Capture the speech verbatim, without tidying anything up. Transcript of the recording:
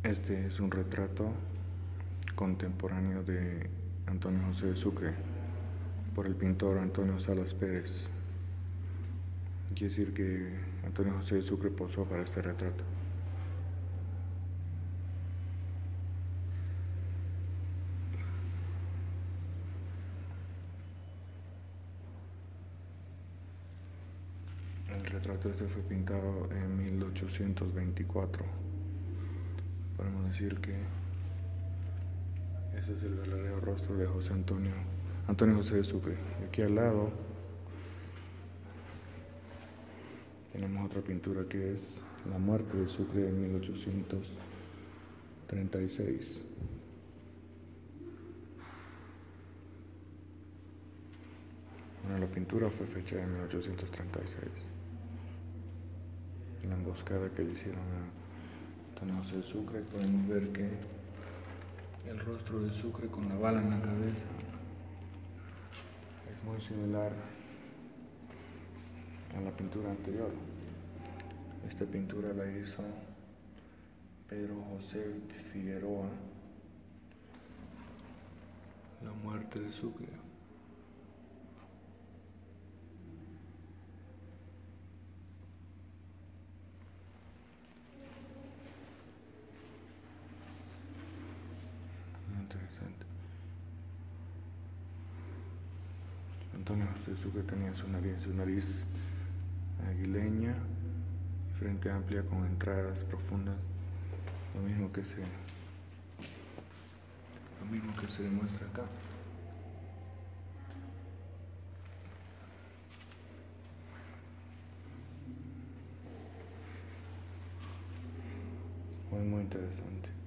Este es un retrato contemporáneo de Antonio José de Sucre por el pintor Antonio Salas Pérez. Quiere decir que Antonio José de Sucre posó para este retrato. El retrato este fue pintado en mil ochocientos veinticuatro. Podemos decir que ese es el verdadero rostro de José Antonio, Antonio José de Sucre. Y aquí al lado tenemos otra pintura que es La muerte de Sucre de mil ochocientos treinta y seis. Bueno, la pintura fue fecha en mil ochocientos treinta y seis. En la emboscada que le hicieron a Antonio José de Sucre podemos ver que el rostro de Sucre con la bala en la cabeza es muy similar a la pintura anterior. Esta pintura la hizo Pedro José Figueroa, La muerte de Sucre. Muy interesante. Antonio José de Sucre tenía su nariz, su nariz aguileña y frente amplia con entradas profundas, lo mismo que se lo mismo que se demuestra acá. Muy muy interesante.